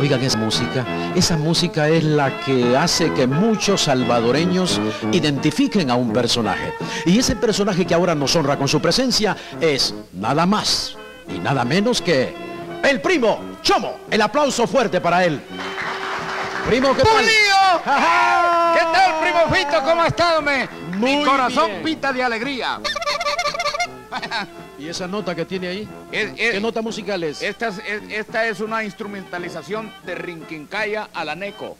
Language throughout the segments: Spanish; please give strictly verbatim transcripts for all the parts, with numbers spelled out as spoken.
Oigan esa música, esa música es la que hace que muchos salvadoreños identifiquen a un personaje. Y ese personaje que ahora nos honra con su presencia es nada más y nada menos que el primo Chomo. El aplauso fuerte para él. Primo, ¿qué tal? ¡Julio! ¿Qué tal, primo Fito? ¿Cómo ha estado, me? Muy Mi corazón bien. pita de alegría. ¿Y esa nota que tiene ahí? Es- es- ¿Qué nota musical es? Esta es, es- esta es una instrumentalización de Rinquincaya a la Neco.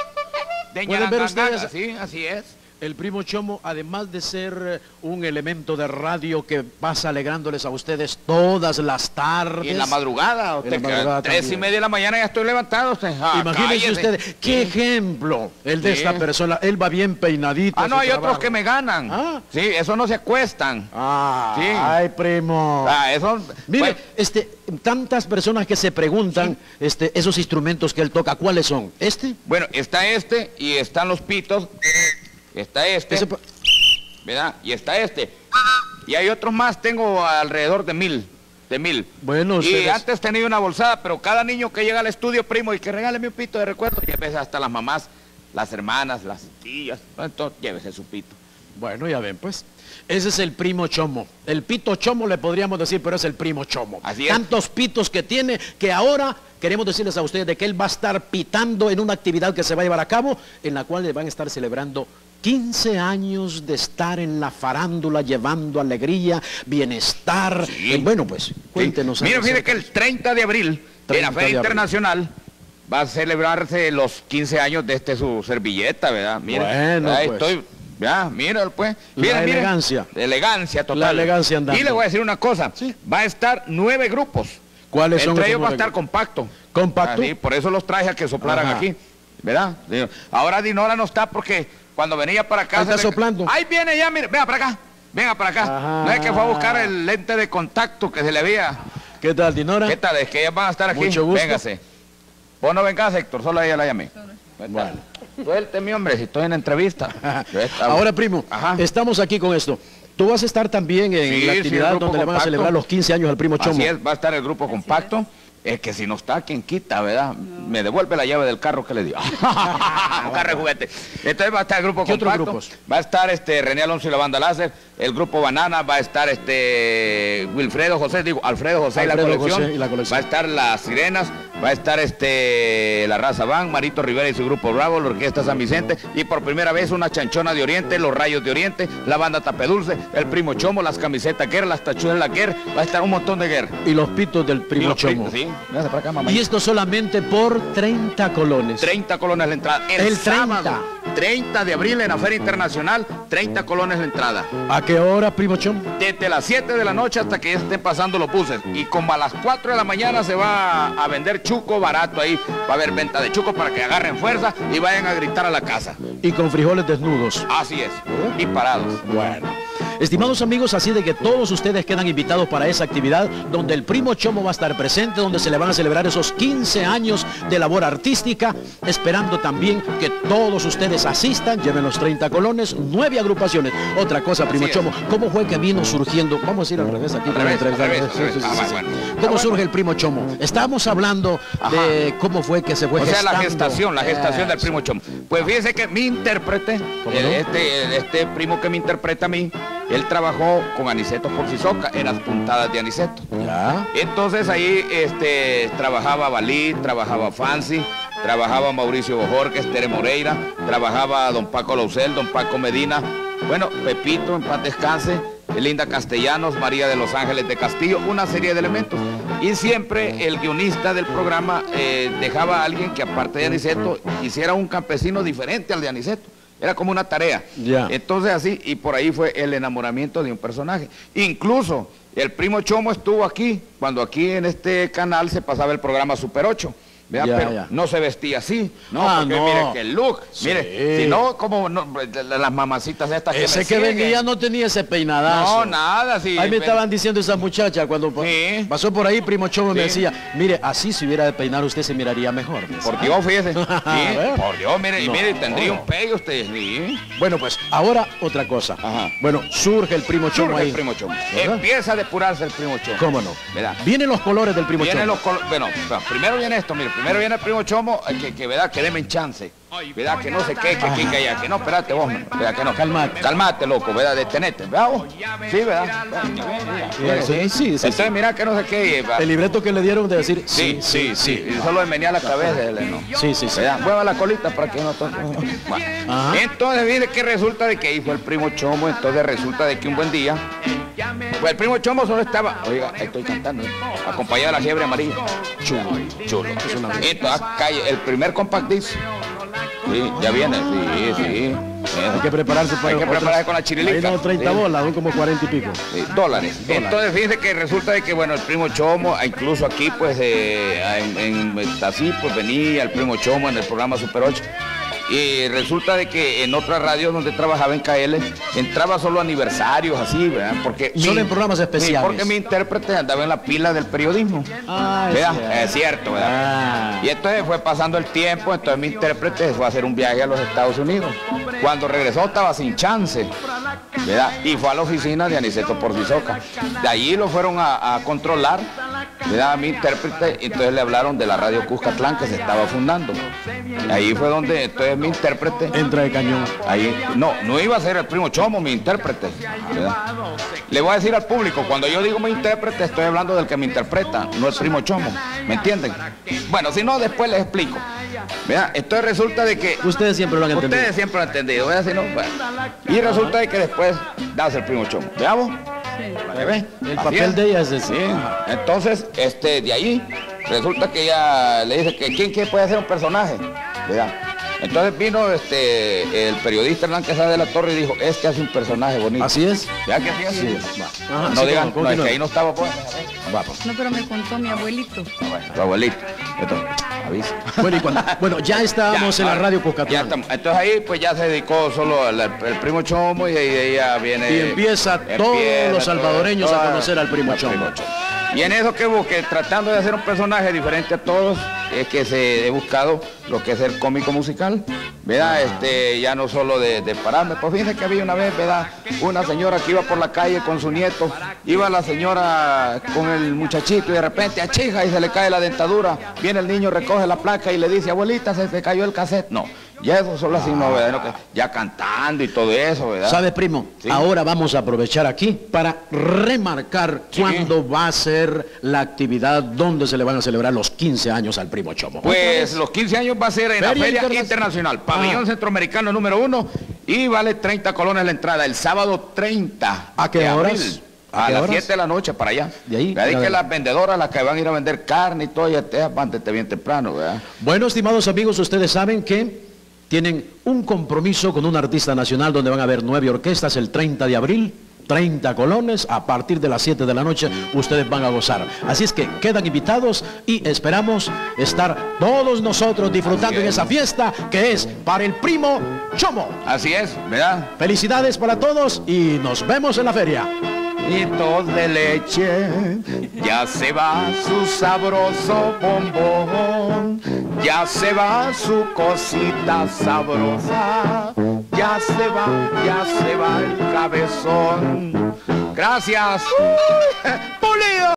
De ¿Pueden ver Ñaranganga, ustedes? sí, así es. El primo Chomo, además de ser eh, un elemento de radio que pasa alegrándoles a ustedes todas las tardes. Y en la madrugada, usted, En la madrugada tres también. y media de la mañana ya estoy levantado. Usted, ah, Imagínense cállese. ustedes, qué ejemplo el de Sí. esta persona. Él va bien peinadito. Ah, a no, su hay otros trabajo. que me ganan. Ah. Sí, eso no se acuestan. Ah, Sí. ay, primo. Ah, eso... Mire, pues, este, tantas personas que se preguntan, este, esos instrumentos que él toca, ¿cuáles son? ¿Este? bueno, está este y están los pitos. Está este, Ese pa- ¿verdad? Y está este. Y hay otros más, tengo alrededor de mil. De mil. Bueno, y ustedes- antes tenía una bolsada, pero cada niño que llega al estudio, primo, y que regáleme un pito de recuerdo, llévese hasta las mamás, las hermanas, las tías, entonces llévese su pito. Bueno, ya ven, pues. Ese es el primo Chomo. El pito Chomo le podríamos decir, pero es el primo Chomo. Así es. Tantos pitos que tiene que ahora queremos decirles a ustedes de que él va a estar pitando en una actividad que se va a llevar a cabo, en la cual le van a estar celebrando quince años de estar en la farándula, llevando alegría, bienestar. Sí. Eh, bueno, pues, cuéntenos. Sí. Mira, algo fíjate que acerca- el treinta de abril, en treinta la de Feria abril. Internacional, va a celebrarse los quince años de este su servilleta, ¿verdad? Mira, Bueno, ahí pues. estoy, ya, mira, pues. La Mira, mira. elegancia. Elegancia total. La elegancia andando. Y le voy a decir una cosa, Sí. va a estar nueve grupos. ¿Cuáles son Entre esos ellos va a nueve estar grupos? compacto. ¿Compacto? Así, por eso los traje a que soplaran Ajá. aquí, ¿verdad? Digo, ahora Dinora no está porque cuando venía para acá... Ahí está se le- soplando. Ahí viene ya, mire, venga para acá, venga para acá. Ajá. No es que fue a buscar el lente de contacto que se le veía. ¿Qué tal, Dinora? ¿Qué tal? Es que ellas van a estar aquí. Mucho gusto. Véngase. Vos no vengas, Héctor, solo a ella la llamé. Bueno. Suélteme, hombre, si estoy en entrevista. Yo estaba- Ahora, primo, Ajá. estamos aquí con esto. Tú vas a estar también en Sí, la sí, actividad el grupo donde le van a compacto. celebrar los quince años al primo Chomo. Así es, va a estar el grupo compacto. Es que si no está, ¿quién quita, verdad? Me devuelve la llave del carro que le dio. Un carro de juguete. Entonces va a estar el grupo ¿Qué otros compacto. grupos? Va a estar este René Alonso y la banda láser, el grupo Banana, va a estar este Wilfredo José, digo, Alfredo José y la Alfredo colección. José y la colección. Va a estar Las Sirenas, va a estar este La Raza Van, Marito Rivera y su grupo Bravo, la Orquesta San Vicente, y por primera vez una chanchona de Oriente, los Rayos de Oriente, la banda Tapedulce, el primo Chomo, las camisetas Guerra, las tachuelas Guerra, va a estar un montón de guerra. Y los pitos del Y primo los Chomo. pitos, sí. Véngase para acá, mamá. Y esto solamente por treinta colones. treinta colones la entrada. El, El treinta. sábado, treinta de abril en la Feria Internacional, treinta colones la entrada. ¿A qué hora, primo Chomo? Desde las siete de la noche hasta que ya estén pasando los buses. Y como a las cuatro de la mañana se va a vender chuco barato ahí. Va a haber venta de chuco para que agarren fuerza y vayan a gritar a la casa. Y con frijoles desnudos. Así es. Y parados. Bueno. Estimados amigos, así de que todos ustedes quedan invitados para esa actividad donde el primo Chomo va a estar presente, donde se le van a celebrar esos quince años de labor artística, esperando también que todos ustedes asistan, lleven los treinta colones, nueve agrupaciones. Otra cosa, primo es. Chomo, ¿cómo fue que vino surgiendo? Vamos a ir al revés aquí. Al para revés, entrevistar- al revés, Sí, al sí, revés. sí, Ah, sí. bueno. ¿Cómo Ah, surge bueno. el primo Chomo? Estábamos hablando Ajá. de cómo fue que se fue O sea, la gestando. gestación, la gestación del Eso. primo Chomo. Pues fíjense que mi intérprete, ¿Cómo el- no? este, el- este primo que me interpreta a mí, él trabajó con Aniceto Porcisoca en las puntadas de Aniceto. Ya. Entonces ahí este, trabajaba Balí, trabajaba Fancy, trabajaba Mauricio Bojorquez, Tere Moreira, trabajaba don Paco Lausel, don Paco Medina, bueno, Pepito, en paz descanse, Linda Castellanos, María de Los Ángeles de Castillo, una serie de elementos. Y siempre el guionista del programa eh, dejaba a alguien que aparte de Aniceto hiciera un campesino diferente al de Aniceto. Era como una tarea. Ya. Entonces así, y por ahí fue el enamoramiento de un personaje. Incluso el primo Chomo estuvo aquí, cuando aquí en este canal se pasaba el programa Super ocho. Vea, Ya, pero ya. no se vestía así, no, Ah, porque no. mire que el look, Sí. mire, si no, como no, las mamacitas estas que Ese me que siguen. venía no tenía ese peinadazo. No, nada, sí. Ahí me pero- estaban diciendo esa muchacha cuando pa- Sí. pasó por ahí, primo Chomo me Sí. decía, mire, así si hubiera de peinar usted se miraría mejor. me decía. Por Dios, fíjese. Sí, ver. por Dios, mire, y No. mire, tendría un pegue usted. Sí. Bueno, pues ahora otra cosa. Ajá. Bueno, surge el primo Chomo Surge ahí. el primo Chomo. ¿Verdad? Empieza a depurarse el primo Chomo. ¿Cómo no? ¿Verdad? Vienen los colores del primo Vienen Chomo. los colo- bueno, o sea, primero viene esto, mire, primero viene el primo Chomo, eh, que, que verdad, que deme en chance. Verdad, que no sé qué, que aquí, que allá, que no, espérate vos, verdad, que no. Calmate. Calmate, loco, verdad, detenete, ¿verdad vos? Sí, verdad. Sí, sí, sí. Entonces, sí. mira que no sé qué. y, El libreto que le dieron de decir Sí, sí, sí. Y solo me venía a la cabeza. ¿No? Sí, sí, sí. ¿Verdad? Mueva la colita para que no toque. Bueno. Ajá. Entonces, mire que resulta de que hizo el primo Chomo. Entonces resulta de que un buen día, pues el primo Chomo solo estaba, oiga, estoy cantando, ¿eh? Acompañado de la fiebre amarilla. Chulo, chulo. Entonces, acá el primer compact disc. Sí, ya viene, sí, sí. Hay que prepararse para Hay que otros- prepararse con la chirilica. Ahí no treinta Sí. bolas, son como cuarenta y pico. Sí, dólares. Entonces fíjense que resulta de que bueno, el primo Chomo, incluso aquí pues eh, en, en así pues venía el primo Chomo en el programa Super ocho. Y resulta de que en otra radio donde trabajaba en K L entraba solo aniversarios así, ¿verdad? Porque Solo mi- en programas especiales. Sí, porque mi intérprete andaba en la pila del periodismo. Ah, es ¿Verdad? cierto. Es cierto, ¿verdad? Ah. Y entonces fue pasando el tiempo, entonces mi intérprete fue a hacer un viaje a los Estados Unidos. Cuando regresó estaba sin chance, ¿verdad? Y fue a la oficina de Aniceto Porcisoca. De allí lo fueron a, a controlar, ¿verdad? A mi intérprete, y entonces le hablaron de la radio Cuscatlán que se estaba fundando. Y ahí fue donde entonces mi intérprete, Entra de cañón. ahí, no, no iba a ser el primo Chomo, mi intérprete, ¿verdad? Le voy a decir al público, cuando yo digo mi intérprete, estoy hablando del que me interpreta, no el primo Chomo, ¿me entienden? Bueno, si no, después les explico. ¿Verdad? Entonces resulta de que Ustedes siempre lo han entendido. ustedes siempre lo han entendido, ¿verdad? Si no, bueno. Y resulta de que después das el primo Chomo. ¿Veamos? ¿Me ve? El Así papel es. de ella es ese. Sí. Entonces, este, de ahí, resulta que ella le dice que quién, quién puede ser un personaje, ¿verdad? Entonces vino este el periodista Hernán Quesada de la Torre y dijo, este hace un personaje bonito. Así es. ¿Ya que así es? Sí. Ajá, No sí, digan, ¿cómo? no, es Continúa. que ahí no estaba pues. Va, pues. No, pero me contó mi abuelito. Bueno, tu abuelito. Entonces, avisa. Bueno, y cuando- bueno, ya estábamos Ya, en la ahora, radio ya Cuscatlán. estamos. Entonces ahí pues ya se dedicó solo al al- el primo Chomo y de ahí ya viene. Y empieza todos los salvadoreños a conocer al primo Chomo. Y en eso que busqué, tratando de hacer un personaje diferente a todos, es que se he buscado lo que es el cómico musical, ¿verdad? Este, ya no solo de, de pararme, pues fíjense que había una vez, ¿verdad? Una señora que iba por la calle con su nieto, iba la señora con el muchachito y de repente achija y se le cae la dentadura, viene el niño, recoge la placa y le dice, abuelita, se te cayó el cassette. No, ya eso solo así no, ¿verdad? No, que ya cantando y todo eso, ¿verdad? ¿Sabe, primo? Sí. Ahora vamos a aprovechar aquí para remarcar Sí. cuándo va a ser la actividad donde se le van a celebrar los quince años al primo Chomo. Pues los quince años va a ser en la Feria Feria Interna- Internacional, Pabellón Ah. Centroamericano número uno, y vale treinta colones la entrada, el sábado treinta. ¿A qué de horas? abril, ¿A A, qué las horas? siete de la noche para allá. De ahí, ¿Verdad? Y ya que ven. las vendedoras, las que van a ir a vender carne y todo, ya te van desde bien temprano, ¿verdad? Bueno, estimados amigos, ustedes saben que tienen un compromiso con un artista nacional donde van a haber nueve orquestas el treinta de abril. treinta colones, a partir de las siete de la noche ustedes van a gozar. Así es que quedan invitados y esperamos estar todos nosotros disfrutando Así en es. esa fiesta que es para el primo Chomo. Así es, ¿verdad? Felicidades para todos y nos vemos en la feria. Hitos de leche, ya se va su sabroso bombón, ya se va su cosita sabrosa, ya se va, ya se va el cabezón. Gracias. ¡Pulido!